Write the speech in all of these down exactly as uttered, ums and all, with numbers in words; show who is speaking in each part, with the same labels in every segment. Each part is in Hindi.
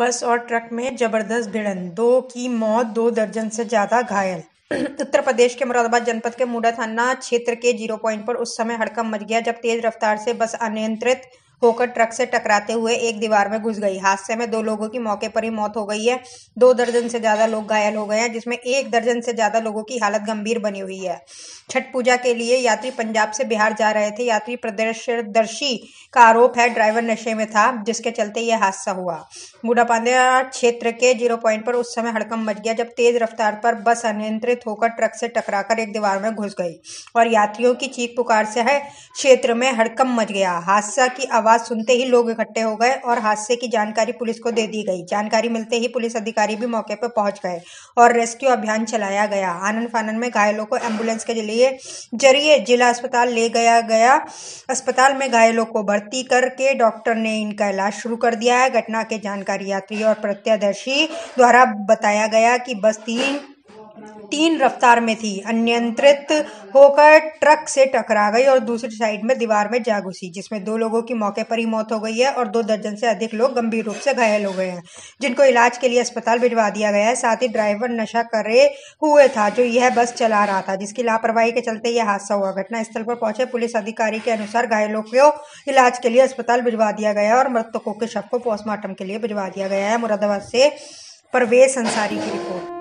Speaker 1: बस और ट्रक में जबरदस्त भिड़ंत, दो की मौत, दो दर्जन से ज्यादा घायल। उत्तर प्रदेश के मुरादाबाद जनपद के मूडा थाना क्षेत्र के जीरो पॉइंट पर उस समय हड़कंप मच गया जब तेज रफ्तार से बस अनियंत्रित होकर ट्रक से टकराते हुए एक दीवार में घुस गई। हादसे में दो लोगों की मौके पर ही मौत हो गई है। दो दर्जन से ज्यादा लोग घायल हो गए हैं, जिसमें एक दर्जन से ज्यादा लोगों की हालत गंभीर बनी हुई है। छठ पूजा के लिए यात्री पंजाब से बिहार जा रहे थे। यात्री प्रदर्शनदर्शी का आरोप है ड्राइवर नशे में था, जिसके चलते यह हादसा हुआ। बूढ़ापांड्या क्षेत्र के जीरो पॉइंट पर उस समय हड़कंप मच गया जब तेज रफ्तार पर बस अनियंत्रित होकर ट्रक से टकराकर एक दीवार में घुस गई और यात्रियों की चीख पुकार से है क्षेत्र में हड़कंप मच गया। हादसा की आवाज सुनते ही लोग इकट्ठे हो गए और हादसे की जानकारी पुलिस को दे दी गई। जानकारी मिलते ही पुलिस अधिकारी भी मौके पर पहुंच गए और रेस्क्यू अभियान चलाया गया। आनन फानन में घायलों को एम्बुलेंस के जरिए जरिए जिला अस्पताल ले गया गया। अस्पताल में घायलों को भर्ती करके डॉक्टर ने इनका इलाज शुरू कर दिया है। घटना की जानकारी यात्री और प्रत्यक्षदर्शी द्वारा बताया गया कि बस तीन तीन रफ्तार में थी, अनियंत्रित होकर ट्रक से टकरा गई और दूसरी साइड में दीवार में जा घुसी, जिसमें दो लोगों की मौके पर ही मौत हो गई है और दो दर्जन से अधिक लोग गंभीर रूप से घायल हो गए हैं, जिनको इलाज के लिए अस्पताल भिजवा दिया गया है। साथ ही ड्राइवर नशा करे हुए था जो यह बस चला रहा था, जिसकी लापरवाही के चलते यह हादसा हुआ। घटना स्थल पर पहुंचे पुलिस अधिकारी के अनुसार घायलों को इलाज के लिए अस्पताल भिजवा दिया गया और मृतकों के शव को पोस्टमार्टम के लिए भिजवा दिया गया है। मुरादाबाद से परवेज अंसारी की रिपोर्ट।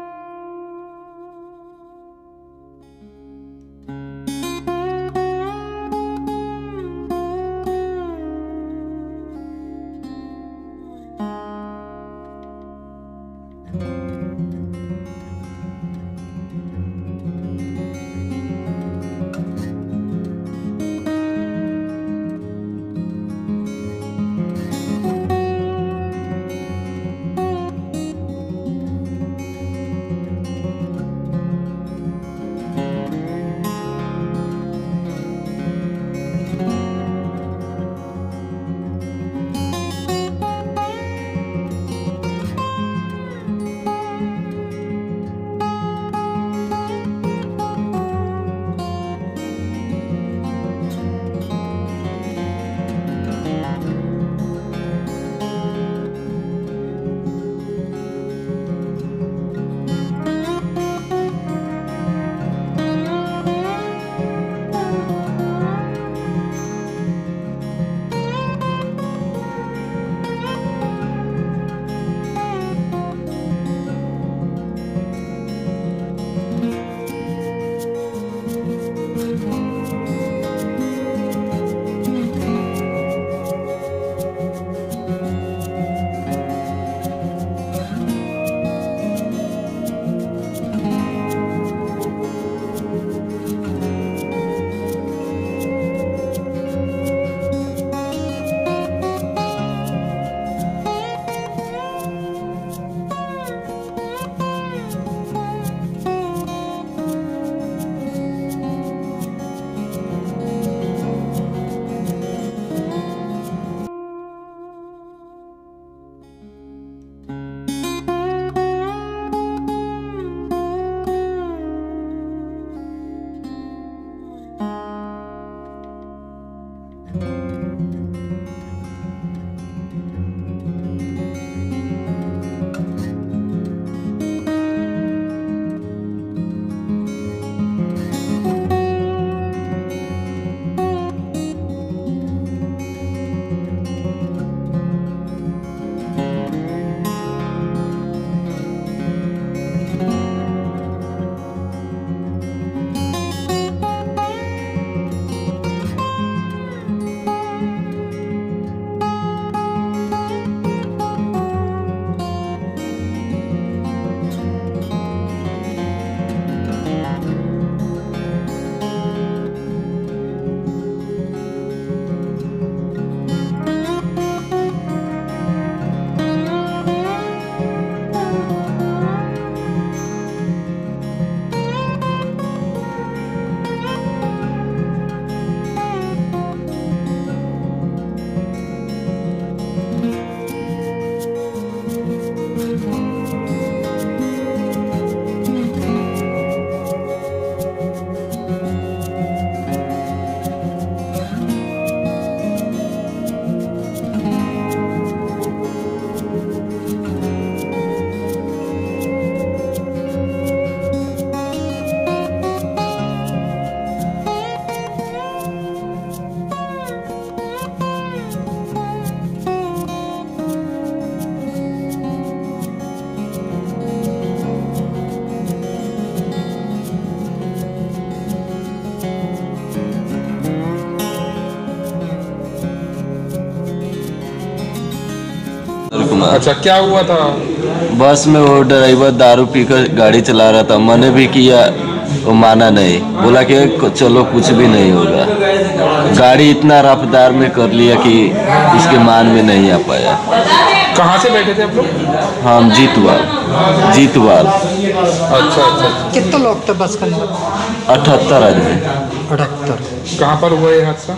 Speaker 2: कुमार।
Speaker 3: अच्छा, क्या हुआ था?
Speaker 2: बस में वो ड्राइवर दारू पीकर गाड़ी चला रहा था। मैंने भी किया, वो माना नहीं, बोला कि चलो कुछ भी नहीं होगा। गाड़ी इतना रफ्तार में कर लिया कि उसके मान में नहीं आ पाया।
Speaker 3: कहाँ से बैठे थे आप लोग?
Speaker 2: हम जीतवाल जीतवाल
Speaker 3: अच्छा अच्छा।
Speaker 4: कितने लोग थे बस के अंदर?
Speaker 2: अठहत्तर आदमी।
Speaker 4: अठहत्तर।
Speaker 3: कहाँ पर हुआ ये हादसा?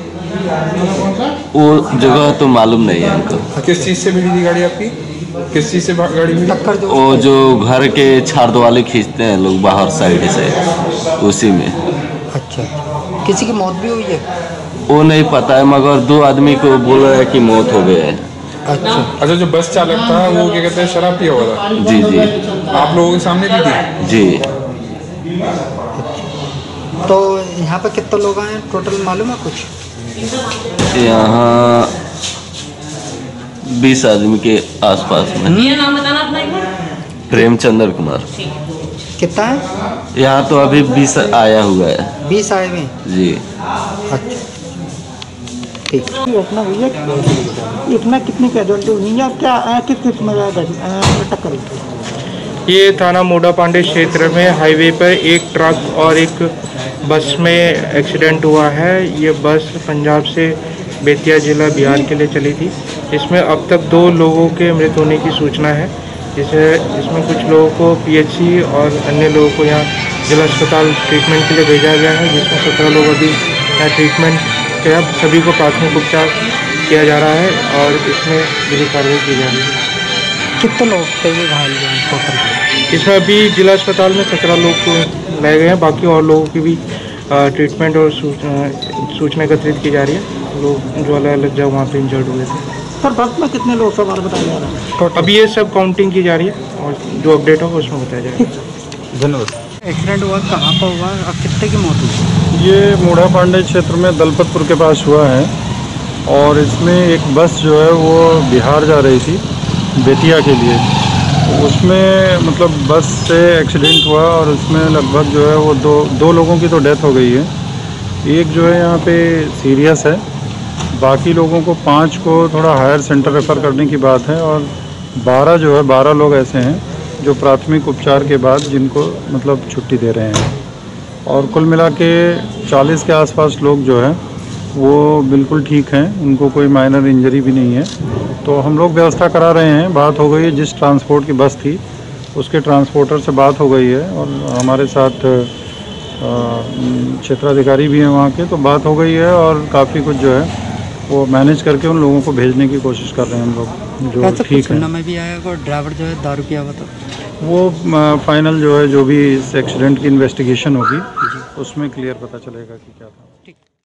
Speaker 2: वो जगह तो मालूम नहीं है हमको।
Speaker 3: किस चीज़ से भिड़ी थी गाड़ी आपकी? किस चीज़ से गाड़ी भिड़ी?
Speaker 4: टक्कर जो
Speaker 2: वो जो घर के छाड़ वाले खींचते हैं लोग बाहर साइड से, उसी में।
Speaker 4: अच्छा, किसी की मौत भी हुई है?
Speaker 2: वो नहीं पता है, मगर दो आदमी को बोल रहा है कि मौत हो गया है।
Speaker 4: अच्छा
Speaker 3: अच्छा, जो बस चालक था वो क्या कहते हैं, शराब पिया हुआ था?
Speaker 2: जी जी
Speaker 3: आप लोगों के सामने भी थी?
Speaker 2: जी।
Speaker 4: तो यहाँ पे कितने लोग आए टोटल, मालूम है कुछ?
Speaker 2: यहाँ बीस आदमी के आसपास में।
Speaker 5: नाम बताना अपना एक बार।
Speaker 2: प्रेमचंद्र कुमार।
Speaker 4: कितना है?
Speaker 2: यहाँ तो अभी बीस आया हुआ है।
Speaker 4: बीस आए हुए?
Speaker 2: जी।
Speaker 4: अच्छा ठीक।
Speaker 6: घटना हुई है, इतना कितनी कैजुअलिटी हुई है, क्या किस किस में टक्कर हुई?
Speaker 7: ये थाना मोड़ा पांडे क्षेत्र में हाईवे पर एक ट्रक और एक बस में एक्सीडेंट हुआ है। ये बस पंजाब से बेतिया जिला बिहार के लिए चली थी। इसमें अब तक दो लोगों के मृत होने की सूचना है। जिसे इसमें कुछ लोगों को पीएचसी और अन्य लोगों को यहाँ जिला अस्पताल ट्रीटमेंट के लिए भेजा गया है, जिसमें सत्रह लोग अभी यहाँ ट्रीटमेंट के अब सभी को प्राथमिक उपचार किया जा रहा है और इसमें विधिक कार्रवाई की जा रही है।
Speaker 4: कितने लोग थे ये घायल हुए टोटल?
Speaker 7: इसमें अभी जिला अस्पताल में सत्रह लोग लाए गए हैं, बाकी और लोगों की भी ट्रीटमेंट और सूचना एकत्रित की जा रही है। लोग जो अलग अलग जगह वहाँ पे इंजर्ड हुए थे।
Speaker 6: सर बस में कितने लोग सवार बताया जा रहा है?
Speaker 7: अभी ये सब काउंटिंग की जा रही है और जो अपडेट होगा उसमें बताया जाएगा।
Speaker 3: धन्यवाद।
Speaker 4: एक्सीडेंट हुआ कहाँ पर हुआ और कितने की मौत हुई?
Speaker 8: ये मोड़ा पांडे क्षेत्र में दलपतपुर के पास हुआ है और इसमें एक बस जो है वो बिहार जा रही थी बेतिया के लिए। उसमें मतलब बस से एक्सीडेंट हुआ और उसमें लगभग जो है वो दो दो लोगों की तो डेथ हो गई है। एक जो है यहाँ पे सीरियस है, बाकी लोगों को पाँच को थोड़ा हायर सेंटर रेफ़र करने की बात है और बारह जो है बारह लोग ऐसे हैं जो प्राथमिक उपचार के बाद जिनको मतलब छुट्टी दे रहे हैं और कुल मिला के चालीस के आसपास लोग जो हैं वो बिल्कुल ठीक हैं, उनको कोई माइनर इंजरी भी नहीं है। तो हम लोग व्यवस्था करा रहे हैं। बात हो गई है, जिस ट्रांसपोर्ट की बस थी उसके ट्रांसपोर्टर से बात हो गई है और हमारे साथ क्षेत्राधिकारी भी हैं वहाँ के, तो बात हो गई है और काफ़ी कुछ जो है वो मैनेज करके उन लोगों को भेजने की कोशिश कर रहे हैं हम लोग, जो ठीक है।
Speaker 4: में भी आया और ड्राइवर जो है दारू पिया हुआ था।
Speaker 8: वो फाइनल जो है जो भी इस एक्सीडेंट की इन्वेस्टिगेशन होगी उसमें क्लियर पता चलेगा कि क्या था।